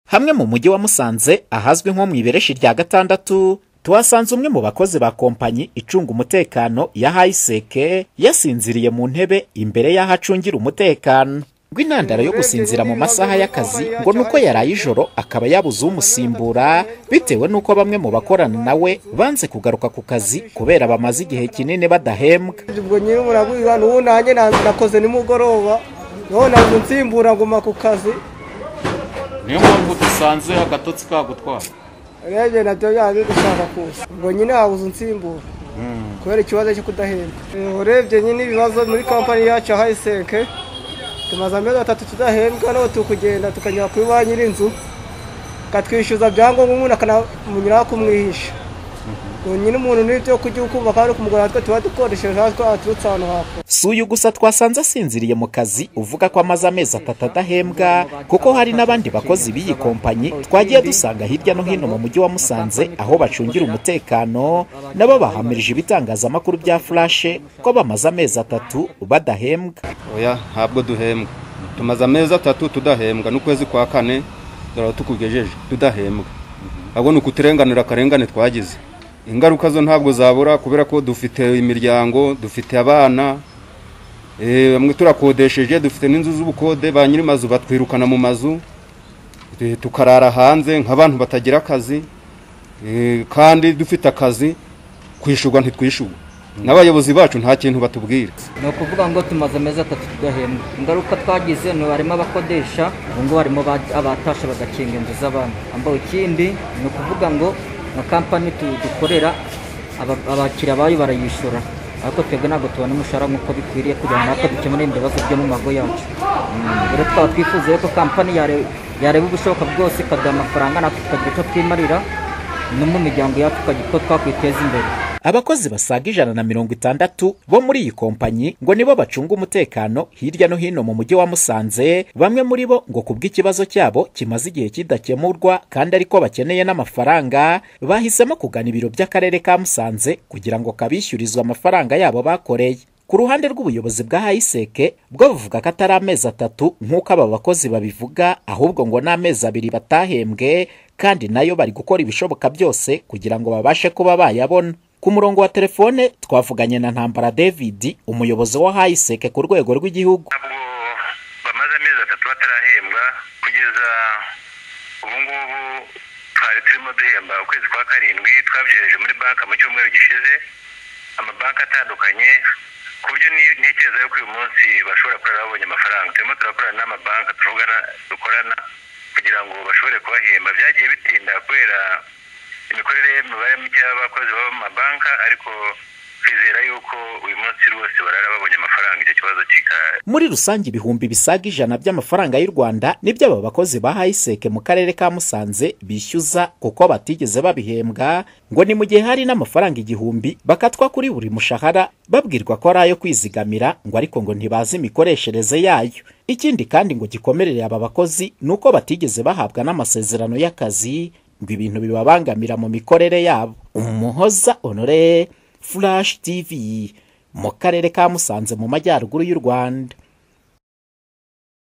Hamwe mu mujyi wa Musanze ahazwi nko mu Ibereshi rya gatandatu tuhasanze umwe mu bakozi ba kompanyi icunga umutekano ya Haiseke yasinziriye mu ntebe imbere y'aho acungira umutekano. Rw'intandaro yo gusinzira mu masaha y'akazi ngo nuko yaraye ijoro akaba yabuze umusimbura bitewe nuko bamwe mu bakorana nawe banze kugaruka ku kazi kubera bamaze igihe kinini badahembwa. Ubwo nyine murabwira n'ubu nanjye nakoze nimugoroba none nsimbura nguma ku kazi. Niyo mpamvu dusanze agatotsi kagutwara. Rege nabyo yaje gushaka kuza. Ngo nyine habuze nsimbura. Kubera ikibazo cyo kudahembwa. Urebye nyine ibibazo muri kampani yacu Haiseke. Tumaze amezi 3 tudahembwa no tukugenda tukanyura kuri ba nyir'inzu. Katwishyuza byangombwa umuntu akanamunyura kumwihisha. Nyine umuntu n'ibyo kujya ukumva kandi kumugora twe tuba dukoresheje natwe aturutse ahantu hafi. Suyu gusa twasanze asinziriye mu kazi uvuga ko amaze amezi 3 adahembwa kuko hari n'abandi bakozi b'iyi kompanyi twagiye dusanga hirya no hino mu mujyi wa Musanze aho bacungira umutekano nabo bahamirije ibitangazamakuru bya Flash ko bamaze amezi 3 badahembwa. Oya ntabwo duhembwa. Tumaze amezi 3 tudahembwa n'ukwezi kwa kane dore tukugejeje tudahembwa. Abo nukuturenganira karengane twagize. Ingaruka zo ntabwo zabura kubera ko dufite imiryango, dufite abana, bamwe turakodesheje, dufite n'inzu z'ubukode, ba nyiri mazu batwirukana mu mazu, tukarara hanze nk'abantu batagira akazi, kandi dufite akazi kwishurwa ntitwishyurwa. N'abayobozi bacu nta kintu batubwira. No kuvuga ngo tumaze amezi 3 tudahembwa. Ingaruka twagize no harimo abakodesha, ngo harimo abatasha bagakinga inzu z'abantu. Ambaho ikindi no kuvuga ngo na kampani dukorera abakira bayo barayishura ariko twebwe ntabwo tubona umushahara nk'uko bikwiriye kugira ngo natwe dukemure ibibazo byo mu mago yacu. Rero twaba twifuza ko kampani yareba ubushoboka bwose ikaduha amafaranga natwe tukagira icyo twimarira no mu miryango yacu tukagira ko twakwiteza imbere. Abakozi basaga 160 bo muri iyi kompanyi ngo nibo bacunga umutekano hirya no hino mu mujyi wa Musanze. Bamwe muri bo ngo kubw'ikibazo cyabo kimaze igihe kidakemurwa kandi ariko bakeneye n'amafaranga bahisemo kugana ibiro by'akarere ka Musanze kugira ngo kabishyurizwe amafaranga yabo bakoreye. Ku ruhande rw'ubuyobozi bwa Haiseke bwo buvuga ko atari amezi 3 nk'uko aba bakozi babivuga ahubwo ngo n'amezi 2 batahembwe kandi nayo bari gukora ibishoboka byose kugira ngo babashe kuba bayabona. Ku murongo wa telefone twavuganye na Ntambara David umuyobozi wa Haiseke ku rwego rw'igihugu. Bamaze amezi 3 batarahembwa kugeza ubu ngubu twari turimo duhemba ukwezi kwa karindwi twabyereje muri banka mu cyumweru gishize amabanka atandukanye ku buryo ntekereza yuko uyu munsi bashobora kurara babonye amafaranga. Turimo turakorana n'amabanka dukorana kugira ngo bashobore kubahemba. Byagiye bitinda kubera imikorere y'imibare mike y'abakozi baba mu mabanka ariko twizera yuko uyu munsi rwose barara babonye amafaranga icyo kibazo kikara. Muri rusange ibihumbi bisaga 100 by'amafaranga y'u Rwanda nibyo aba bakozi ba Haiseke mu karere ka Musanze bishyuza kuko batigeze babihembwa ngo ni mu gihe hari n'amafaranga 1000 bakatwa kuri buri mushahara babwirwa ko ari ayo kwizigamira ngo ariko ngo ntibazi imikoreshereze yayo. Ikindi kandi ngo gikomerere aba bakozi nuko batigeze bahabwa n'amasezerano y'akazi ngo ibintu bibabangamira mu mikorere yabo. Umuhoza Honoré, Flash TV mu karere ka Musanze mu majyaruguru y'u Rwanda.